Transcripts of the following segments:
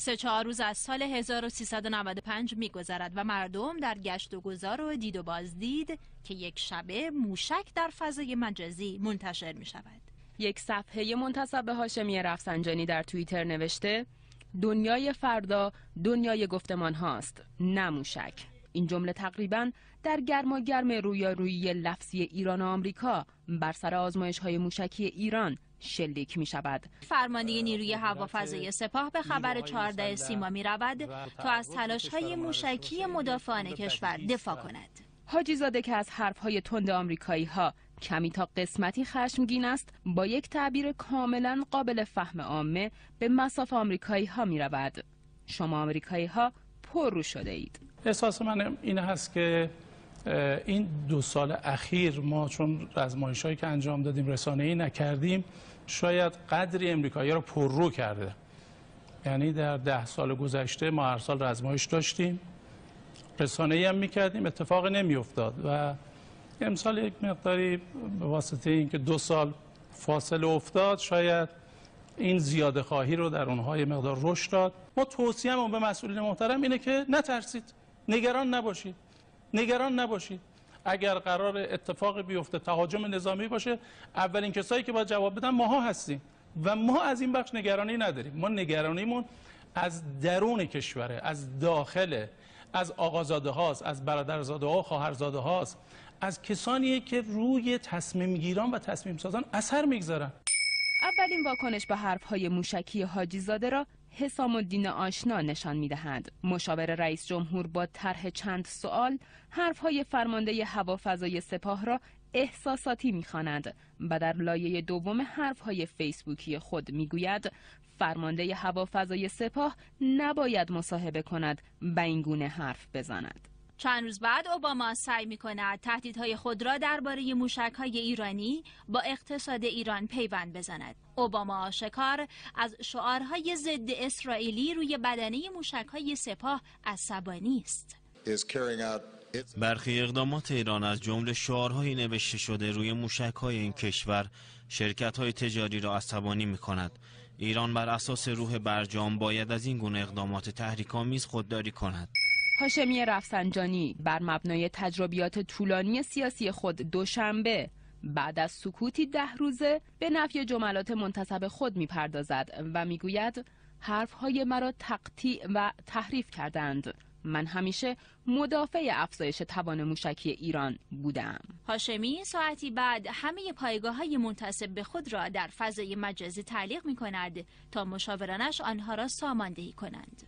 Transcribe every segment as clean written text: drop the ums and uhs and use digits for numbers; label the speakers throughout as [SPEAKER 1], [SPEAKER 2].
[SPEAKER 1] 3-4 روز از سال 1395 می‌گذرد و مردم در گشت و گذار و دید و بازدید که یک شبه موشک در فضای مجازی منتشر می‌شود.
[SPEAKER 2] یک صفحه منتسب به هاشمی رفسنجانی در توییتر نوشته: دنیای فردا دنیای گفتمان هاست، نه موشک. این جمله تقریباً در گرماگرم رویارویی لفظی ایران و آمریکا بر سر آزمایش‌های موشکی ایران شلیک می شود.
[SPEAKER 1] فرمانده نیروی هوافضایی سپاه به خبر 14 سیما می رود تا از تلاش‌های موشکی مدافعان کشور دفاع کند.
[SPEAKER 2] حاجی زاده که از حرف‌های تند آمریکایی‌ها کمی تا قسمتی خشمگین است، با یک تعبیر کاملا قابل فهم عامه به مصاف آمریکایی‌ها می رود: شما آمریکایی‌ها پررو شده اید.
[SPEAKER 3] احساس من این هست که این 2 سال اخیر ما چون آزمایش‌هایی که انجام دادیم رسانه‌ای نکردیم، شاید قدری امریکایی‌ها رو پررو کرده. یعنی در 10 سال گذشته ما هر سال آزمایش داشتیم، رسانه‌ای هم می‌کردیم، اتفاق نمی‌افتاد و امسال یک مقداری به واسطه اینکه 2 سال فاصله افتاد، شاید این زیاده خواهی رو در اونها یه مقدار رشد داد. ما توصیه‌مون به مسئولین محترم اینه که نترسید، نگران نباشید. نگران نباشید. اگر قرار اتفاق بیفته، تهاجم نظامی باشه، اولین کسایی که باید جواب بدن ماها هستیم و ما از این بخش نگرانی نداریم. ما نگرانیمون از درون کشوره، از داخل، از آقازاده هاست، از برادرزاده ها و خواهرزاده هاست، از کسانیه که روی تصمیم گیران و تصمیم سازان اثر میگذارن.
[SPEAKER 2] اولین واکنش به حرف‌های موشکی حاجی زاده را حسام الدین آشنا نشان می‌دهد. مشاور رئیس جمهور با طرح چند سوال حرف‌های فرمانده هوافضای سپاه را احساساتی می‌خواند و در لایه دوم حرف‌های فیسبوکی خود می‌گوید فرمانده هوافضای سپاه نباید مصاحبه کند و این گونه حرف بزند.
[SPEAKER 1] چند روز بعد اوباما سعی می‌کند تهدیدهای خود را درباره موشک‌های ایرانی با اقتصاد ایران پیوند بزند. اوباما آشکار از شعارهای ضد اسرائیلی روی بدنه موشک‌های سپاه عصبانی است.
[SPEAKER 4] برخی اقدامات ایران از جمله شعارهای نوشته شده روی موشک‌های این کشور شرکت‌های تجاری را عصبانی می‌کند. ایران بر اساس روح برجام باید از این گونه اقدامات تحریک‌آمیز خودداری کند.
[SPEAKER 2] هاشمی رفسنجانی بر مبنای تجربیات طولانی سیاسی خود دوشنبه بعد از سکوتی 10 روزه به نفی جملات منتسب خود می‌پردازد و می‌گوید حرف‌های مرا تقطیع و تحریف کردند. من همیشه مدافع افزایش توان موشکی ایران بودم.
[SPEAKER 1] هاشمی ساعتی بعد همه پایگاه‌های منتسب به خود را در فضای مجازی تعلیق می‌کند تا مشاورانش آنها را ساماندهی کنند.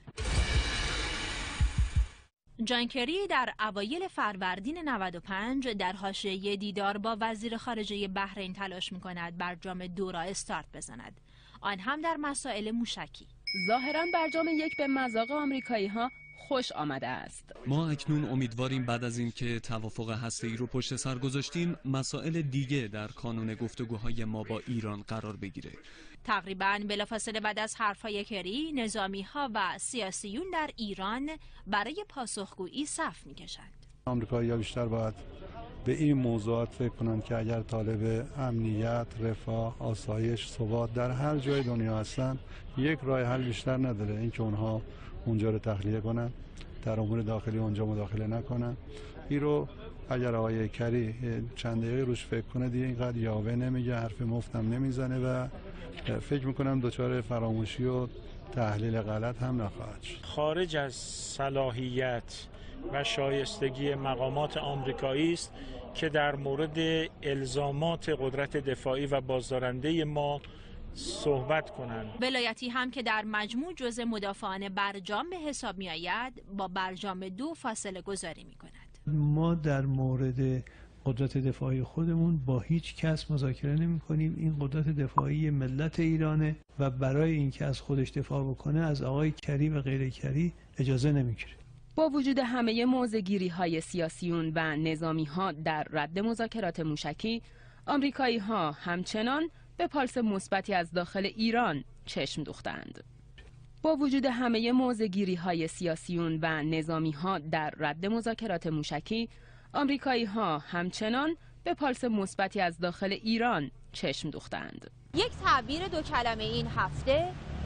[SPEAKER 1] جان کری در اوایل فروردین 95 در حاشیه دیدار با وزیر خارجه بحرین تلاش می‌کند برجام 2 را استارت بزند، آن هم در مسائل موشکی.
[SPEAKER 2] ظاهراً برجام 1 به مذاق آمریکایی‌ها خوش آمده است.
[SPEAKER 5] ما اکنون امیدواریم بعد از اینکه توافق هسته‌ای رو پشت سر گذاشتیم، مسائل دیگه در کانون گفتگوهای ما با ایران قرار بگیره.
[SPEAKER 1] تقریباً بلافاصله بعد از حرفهای کری، نظامی‌ها و سیاسیون در ایران برای پاسخگویی صف می‌کشند.
[SPEAKER 6] آمریکایی‌ها بیشتر باید به این موضوعات فکر کنند که اگر طالب امنیت، رفاه، آسایش، ثبات در هر جای دنیا هستن، یک راه حل بیشتر نداره، اینکه اونها اونجا رو تخلیه کنن، در امور داخلی اونجا مداخله نکنن. این رو اگر آقای کری چند دقیقه روش فکر کنه دیگه اینقدر یاوه نمیگه، حرف مفتم نمیزنه و فکر میکنم دچار فراموشی و تحلیل غلط هم نخواهد شد.
[SPEAKER 7] خارج از صلاحیت و شایستگی مقامات آمریکایی است که در مورد الزامات قدرت دفاعی و بازدارنده ما صحبت کنند.
[SPEAKER 1] ولایتی هم که در مجموع جزء مدافعان برجام به حساب می آید با برجام 2 فاصله گذاری می کند.
[SPEAKER 8] ما در مورد قدرت دفاعی خودمون با هیچ کس مذاکره نمی کنیم. این قدرت دفاعی ملت ایرانه و برای اینکه از خودش دفاع بکنه از آقای کری و غیر کری اجازه نمیگیره.
[SPEAKER 2] با وجود همه موضع‌گیری‌های سیاسیون و نظامی‌ها در رد مذاکرات موشکی، آمریکایی‌ها همچنان به پالس مثبتی از داخل ایران چشم دوختند. با وجود همه موضع‌گیری‌های سیاسیون و نظامی‌ها در رد مذاکرات موشکی، آمریکایی‌ها همچنان به پالس مثبتی از داخل ایران چشم دوختند.
[SPEAKER 1] یک تعبیر 2 کلمه این هفته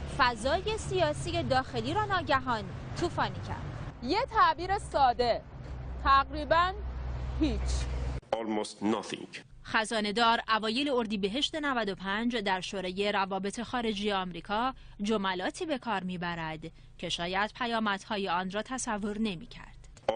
[SPEAKER 1] فضای سیاسی داخلی را ناگهان طوفانی کرد.
[SPEAKER 2] یه تعبیر ساده، تقریباً هیچ.
[SPEAKER 9] Almost nothing.
[SPEAKER 1] خزانه‌دار اوایل اردیبهشت 95 در شورای روابط خارجی آمریکا جملاتی به کار میبرد که شاید پیامدهای آن را تصور نمی‌کرد.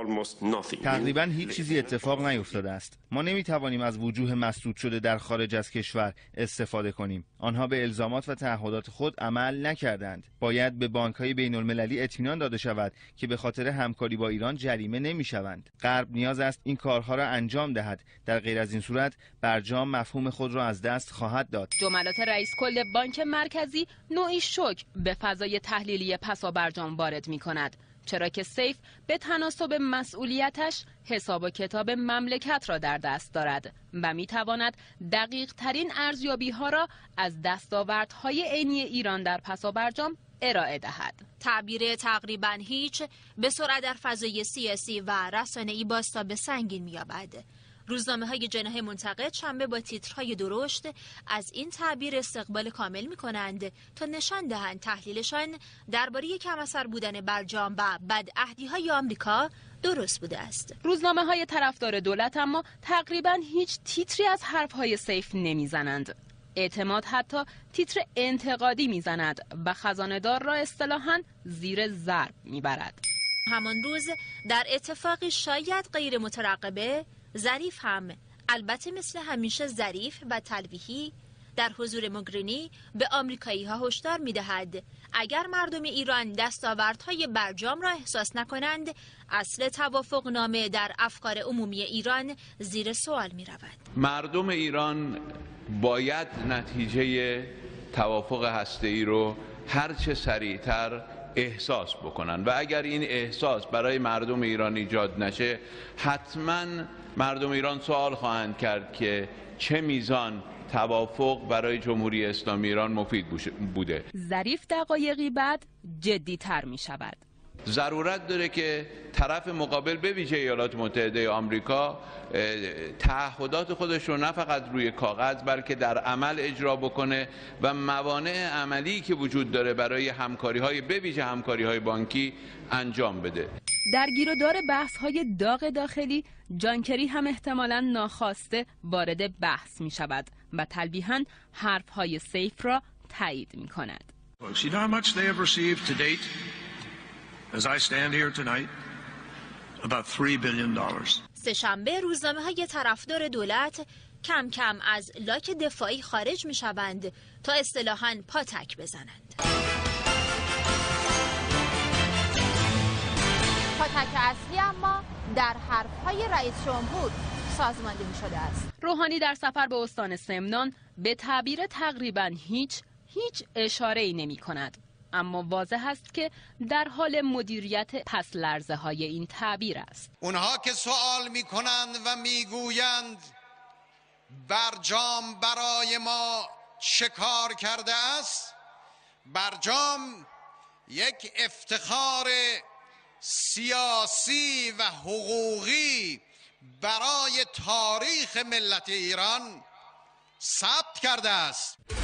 [SPEAKER 10] تقریباً هیچ چیزی اتفاق نیفتاده است. ما نمیتوانیم از وجوه مسدود شده در خارج از کشور استفاده کنیم. آنها به الزامات و تعهدات خود عمل نکردند. باید به بانک‌های بین‌المللی اطمینان داده شود که به خاطر همکاری با ایران جریمه نمی‌شوند. غرب نیاز است این کارها را انجام دهد. در غیر از این صورت برجام مفهوم خود را از دست خواهد داد.
[SPEAKER 2] جملات رئیس کل بانک مرکزی نوعی شوک به فضای تحلیلی پسا برجام وارد می‌کند. چرا که سیف به تناسب مسئولیتش حساب و کتاب مملکت را در دست دارد و می تواند دقیق ترین ارزیابی ها را از دستاوردهای عینی ایران در پسا برجام ارائه دهد.
[SPEAKER 1] تعبیر تقریباً هیچ به سرعت در فضای سیاسی و رسانه‌ای بازتاب سنگین می‌یابد. روزنامه‌های جناح منتقد شنبه با تیترهای درشت از این تعبیر استقبال کامل می‌کنند تا نشان دهند تحلیلشان درباره کم اثر بودن برجام و بدعهدی‌های آمریکا درست بوده است.
[SPEAKER 2] روزنامه‌های طرفدار دولت اما تقریباً هیچ تیتری از حرف‌های سیف نمی‌زنند. اعتماد حتی تیتر انتقادی می‌زند و خزانه‌دار را اصطلاحاً زیر ضرب می‌برد.
[SPEAKER 1] همان روز در اتفاقی شاید غیر مترقبه، ظریف هم، البته مثل همیشه ظریف و تلویحی، در حضور موگرینی به آمریکایی ها هشدار می دهد اگر مردم ایران دستاوردهای برجام را احساس نکنند اصل توافق نامه در افکار عمومی ایران زیر سوال می رود.
[SPEAKER 11] مردم ایران باید نتیجه توافق هسته‌ای رو هرچه سریعتر احساس بکنن و اگر این احساس برای مردم ایران ایجاد نشه حتما مردم ایران سوال خواهند کرد که چه میزان توافق برای جمهوری اسلامی ایران مفید بوده.
[SPEAKER 2] ظریف دقایقی بعد جدی تر می شود.
[SPEAKER 11] ضرورت داره که طرف مقابل به ویژه ایالات متحده آمریکا تعهدات خودش رو نه فقط روی کاغذ بلکه در عمل اجرا بکنه و موانع عملی که وجود داره برای همکاری‌های به ویژه همکاری‌های بانکی انجام بده.
[SPEAKER 2] در گیر و دار بحث‌های داغ داخلی جان کری هم احتمالاً ناخواسته وارد بحث می شود و تلویحاً حرف‌های سیف را تایید می کند.
[SPEAKER 12] As I stand here tonight, about $3 billion.
[SPEAKER 1] سه‌شنبه روزنامه‌های طرفدار دولت کم کم از لاک دفاعی خارج می‌شوند تا اصطلاحاً پاتک بزنند. پاتک اصلی اما در حرف‌های رئیس جمهور سازمانده می‌شده است.
[SPEAKER 2] روحانی در سفر به استان سمنان به تعبیر تقریباً هیچ اشاره‌ای نمی‌کند. اما واضح است که در حال مدیریت پس لرزه های این تعبیر است.
[SPEAKER 13] اونها که سوال میکنند و میگویند برجام برای ما چه کار کرده است؟ برجام یک افتخار سیاسی و حقوقی برای تاریخ ملت ایران ثبت کرده است.